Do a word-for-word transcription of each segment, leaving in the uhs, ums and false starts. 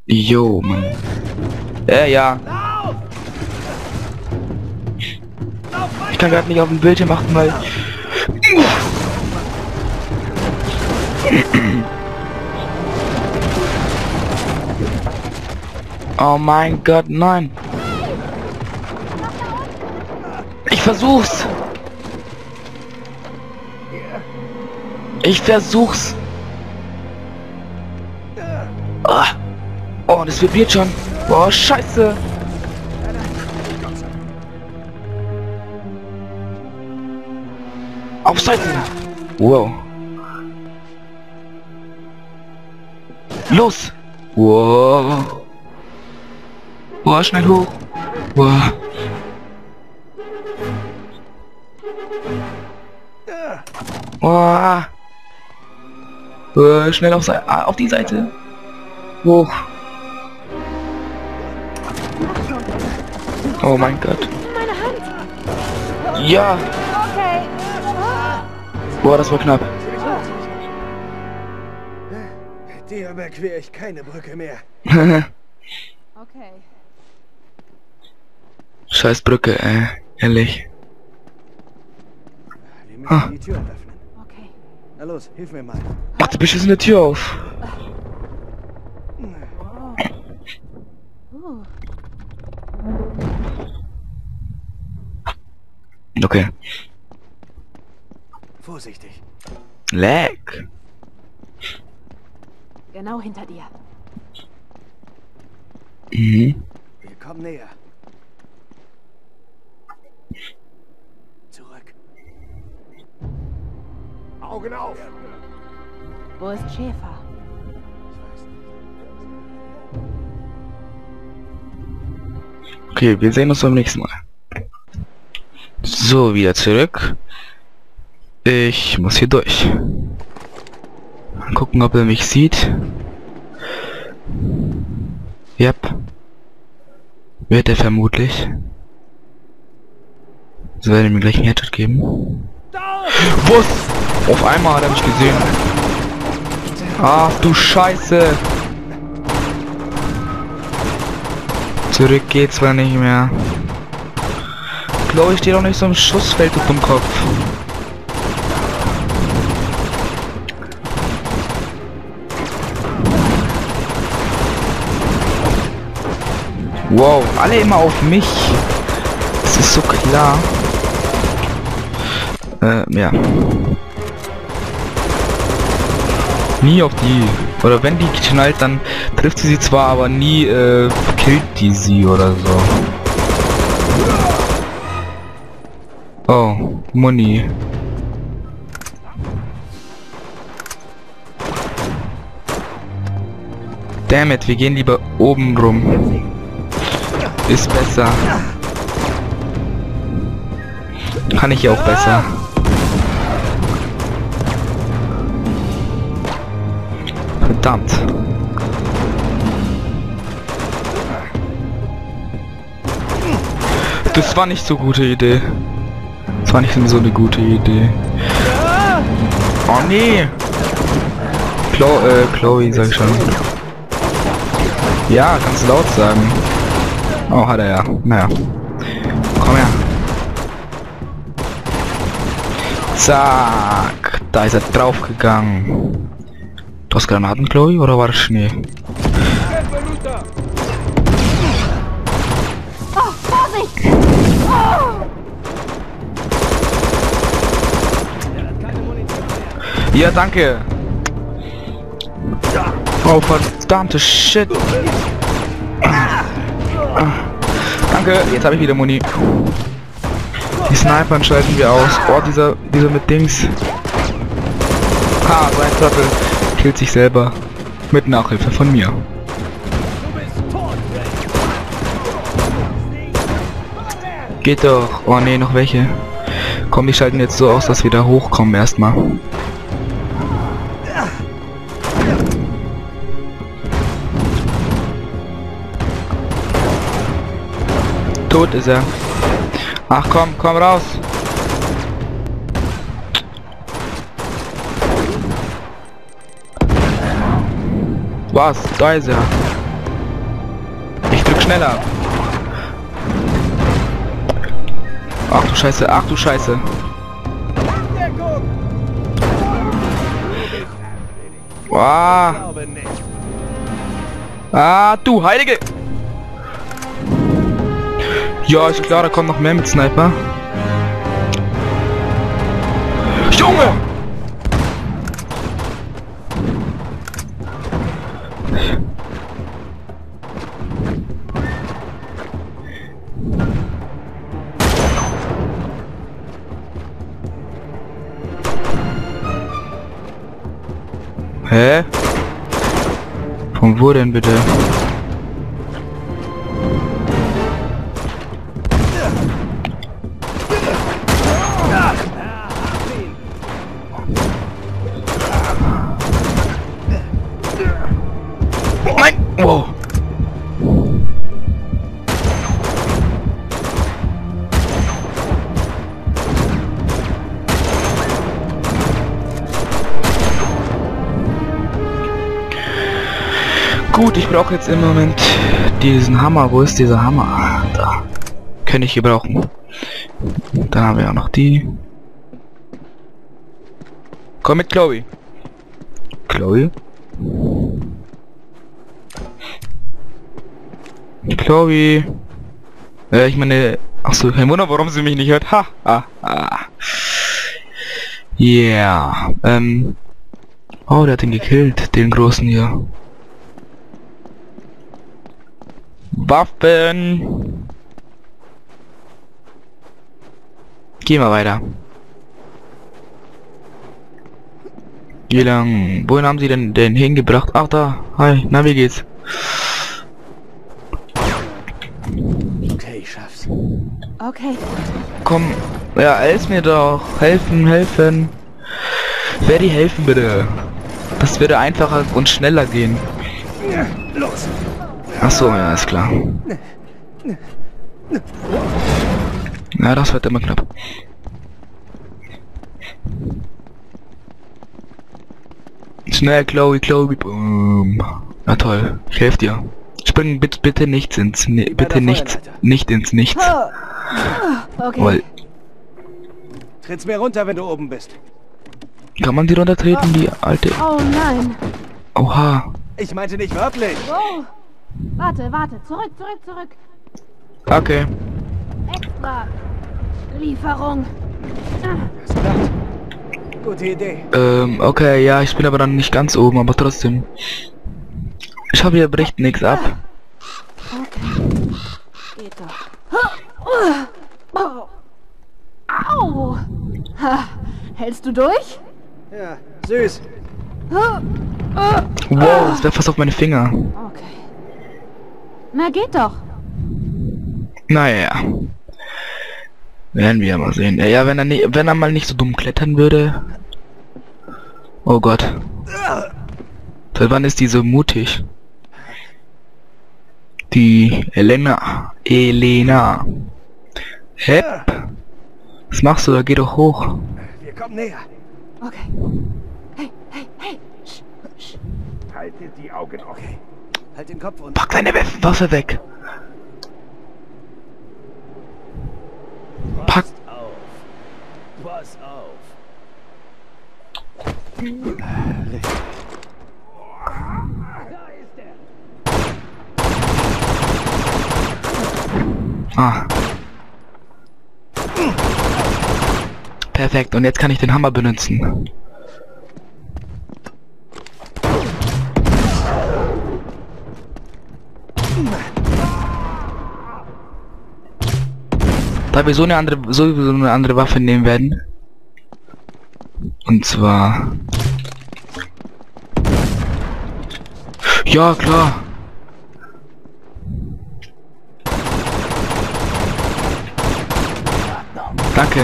Jo, Mann. Äh, ja. Ich kann gerade nicht auf dem Bildschirm achten, weil... Oh mein Gott, nein. Ich versuch's. Ich versuch's. Ah. Oh, das vibriert schon. Boah, scheiße. Auf Seite. Wow. Los. Wow. Boah, schnell hoch. Boah. Boah. Boah, schnell auf, Seite, ah, auf die Seite. Hoch. Oh mein Gott. Meine Hand. Ja. Okay. Boah, das war knapp. Dir überquere ich keine Brücke mehr. Okay. Scheiß Brücke, ey. Ehrlich. Wir müssen Ah. die Tür öffnen. Okay. Na los, hilf mir mal. Mach die beschissene Tür auf. Uh. Okay. Vorsichtig. Leck. Genau hinter dir. Mhm. Wir kommen näher. Zurück. Augen auf! Wo ist Schäfer? Okay, wir sehen uns beim nächsten Mal. So, wieder zurück. Ich muss hier durch. Mal gucken, ob er mich sieht. Yep. Wird er vermutlich. So werde ich mir gleich einen Headshot geben. Was? Auf einmal hat er mich gesehen. Ach du Scheiße. Zurück geht's zwar nicht mehr. Chloe steht auch nicht so im Schussfeld auf dem Kopf. Wow, alle immer auf mich. Das ist so klar. Äh, ja. Nie auf die. Oder wenn die knallt, dann trifft sie sie zwar, aber nie äh, killt die sie oder so. Oh, Muni. Damn it, wir gehen lieber oben rum. Ist besser. Kann ich ja auch besser. Verdammt. Das war nicht so gute Idee. Das war nicht so eine gute Idee. Oh nee. Chlo äh, Chloe, sag ich schon. Ja, kannst du laut sagen. Oh, hat er ja. Naja. Komm her. Zack. Da ist er draufgegangen. Du hast Granaten, Chloe, oder war das Schnee? Oh, Vorsicht! Oh. Ja, danke. Oh, verdammte Shit. Danke, jetzt habe ich wieder Muni. Die Snipern schalten wir aus. Oh, dieser, dieser mit Dings. Ha, sein Trottel killt sich selber. Mit Nachhilfe von mir. Geht doch. Oh ne, noch welche. Komm, die schalten jetzt so aus, dass wir da hochkommen erstmal. Tot ist er. Ach komm, komm raus. Was? Da ist er. Schneller. Ach du Scheiße, ach du Scheiße. Wow. Glaube nicht. Ah, du Heilige! Ja, ist klar, da kommt noch mehr mit Sniper. Junge! Hä? Von wo denn bitte? Nein! Wow! Gut, ich brauche jetzt im Moment diesen Hammer. Wo ist dieser Hammer? Da. Kann ich gebrauchen. Dann haben wir auch noch die. Komm mit Chloe. Chloe? Chloe. Äh, ich meine... Achso, kein Wunder, warum sie mich nicht hört. Ha! Ah! Ah! Yeah. Ähm... Oh, der hat ihn gekillt, den großen hier. Waffen! Gehen wir weiter. Wie lang? Wohin haben sie denn den hingebracht? Ach da, hi, na wie geht's? Okay, ich schaff's. Okay. Komm, ja, helf mir doch. Helfen, helfen. Wer die helfen bitte? Das würde einfacher und schneller gehen. Los! Ach so, ja, ist klar. Ja, das wird immer knapp. Schnell, Chloe, Chloe, boom. Na toll, ich helfe dir. Spring bitte, bitte nichts ins, ne, bitte nicht, nicht ins Nichts. Okay. Weil, Tritt's mir runter, wenn du oben bist. kann man die runtertreten, die alte? Oh nein. Oha. Ich meinte nicht wörtlich. Oh. Warte, warte. Zurück, zurück, zurück. Okay. Extra. Lieferung. Hast gedacht? Gute Idee. Ähm, okay, ja, ich bin aber dann nicht ganz oben, aber trotzdem. Ich habe hier bricht nichts ab. Okay. Geht doch. Oh. Au. Ha. Hältst du durch? Ja, süß. Wow, das wäre fast auf meine Finger. Okay. Na, geht doch. Naja. Werden wir ja mal sehen. Ja, ja, wenn er nie, wenn er mal nicht so dumm klettern würde. Oh Gott. Seit wann ist die so mutig? Die Elena. Elena. Hepp. Was machst du da? Geh doch hoch. Wir kommen näher. Okay. Hey, hey, hey. Sch, sch. Haltet die Augen offen. Halt den Kopf und... Pack deine Waffe weg. Pack. Pass auf. Pass auf. Richtig. Da ist er. Ah. Perfekt, und jetzt kann ich den Hammer benutzen. Da wir so eine andere, sowieso eine andere Waffe nehmen werden. Und zwar... Ja, klar. Danke.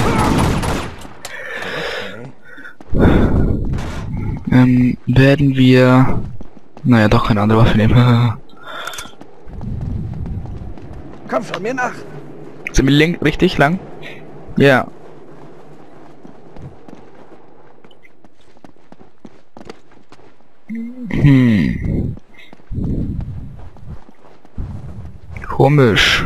Ähm, werden wir... Naja, doch keine andere Waffe nehmen. Komm schon mir nach. Sind wir link richtig lang? Ja. Hm. Komisch.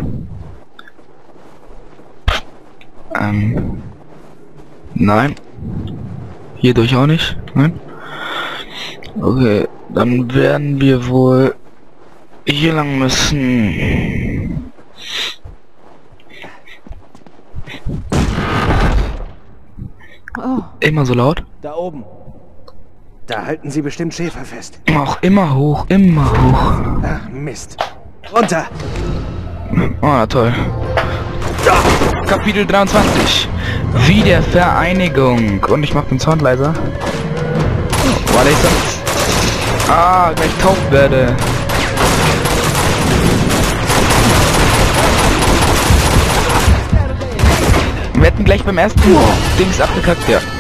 Ähm. Nein. Hierdurch auch nicht. Nein. Okay, dann werden wir wohl hier lang müssen. Oh, Immer so laut. Da oben. Da halten sie bestimmt Schäfer fest. Auch immer hoch, immer hoch. Ach, Mist. Runter! Oh, na toll. Kapitel dreiundzwanzig. Wiedervereinigung. Und ich mach den Sound leiser. Weil ich sonst... Ah, gleich taub werde. Wir hätten gleich beim ersten Dings abgekackt, ja.